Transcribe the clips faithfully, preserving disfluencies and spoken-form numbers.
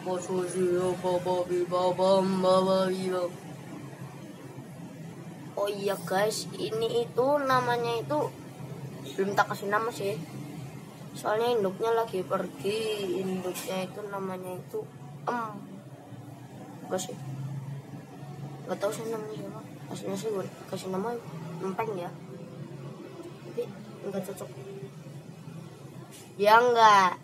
Oh iya guys, ini itu namanya itu belum tak kasih nama sih. Soalnya induknya lagi pergi. Induknya itu namanya itu em Gak sih, gak tahu sih namanya siapa. Aslinya sih gue kasih nama empeng ya, tapi enggak cocok ya, enggak.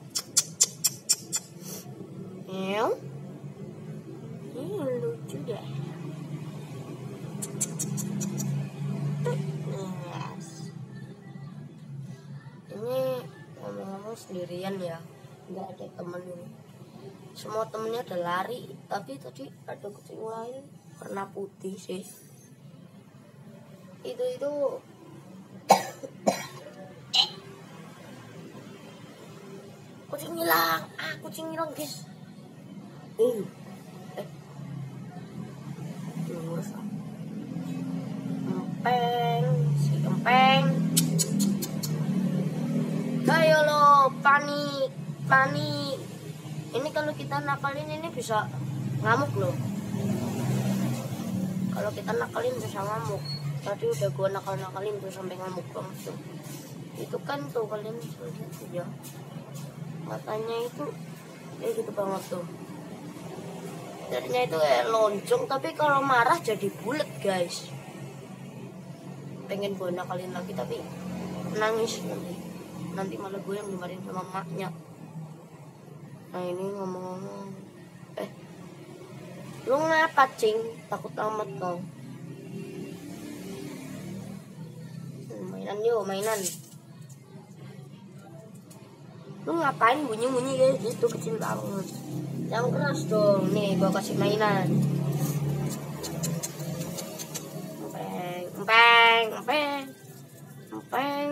Ew, ini lucu deh. Yes. Ini ngomong-ngomong sendirian ya, nggak ada temen ini. Semua temennya udah lari, tapi tadi ada kucing lain warna putih sih. Itu itu kucing hilang, ah kucing hilang guys. Uh, eh, lurus ah. Empeng, si empeng. Ayo lo, panik, panik. Ini kalau kita nakalin ini bisa ngamuk loh. Kalau kita nakalin bisa ngamuk. Tadi udah gua nakal-nakalin tuh sampai ngamuk banget tuh. Itu kan tuh kalian bisa lihat ya. Matanya itu kayak gitu banget tuh. Jadinya itu kayak lonjong, tapi kalau marah jadi bulat guys. Pengen gua nakalin lagi tapi nangis nanti. Nanti malah gue yang dimarahin sama maknya. Nah ini ngomong-ngomong, eh, lu ngapa cing? Takut amat kau. Mainan yuk, mainan. Lu ngapain bunyi-bunyi kayak gitu, kecil banget. Yang keras dong, nih gua kasih mainan. Empeng, empeng, empeng, empeng.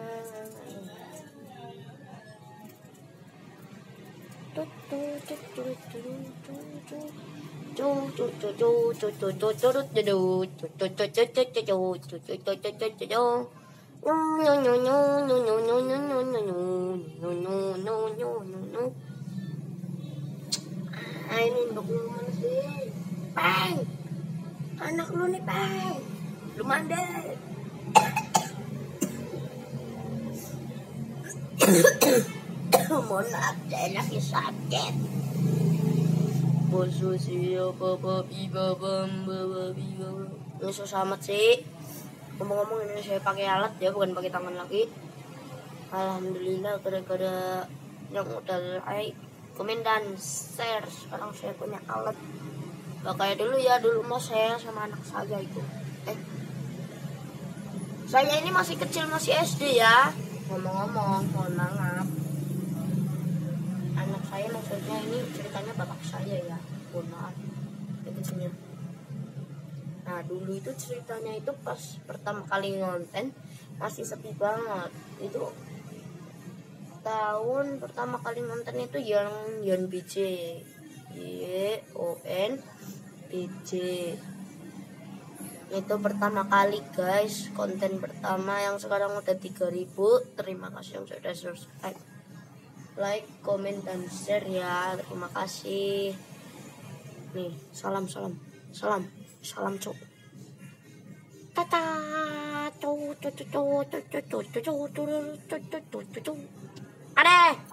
Ini untuk lu mana sih? Peng, anak lu nih Peng, lu mandek. Mohon maaf, enaknya sakit. Bosu sih, papa piba bam baba piba. Ini susah amat sih. Ngomong-ngomong ini saya pakai alat ya, bukan pakai tangan lagi. Alhamdulillah gara-gara yang udah like, komen dan share. Sekarang saya punya alat. Gak kayak dulu ya, dulu mau saya sama anak saya itu. Eh, saya ini masih kecil, masih S D ya. Ngomong-ngomong, mohon maaf. Anak saya maksudnya ini ceritanya bapak saya ya, mohon maaf kecilnya. Nah dulu itu ceritanya itu pas pertama kali ngonten masih sepi banget. Itu tahun pertama kali nonton itu yang Yon B J, Y O N B J. Itu pertama kali guys, konten pertama yang sekarang udah tiga ribu. Terima kasih yang sudah subscribe, like, komen, dan share ya. Terima kasih. Nih, salam, salam, salam, salam cok. Tata, cok, cok, cok, cok, cok, cok, cok, cok, cok, cok, cok, cok, cok, cok, cok. Ada.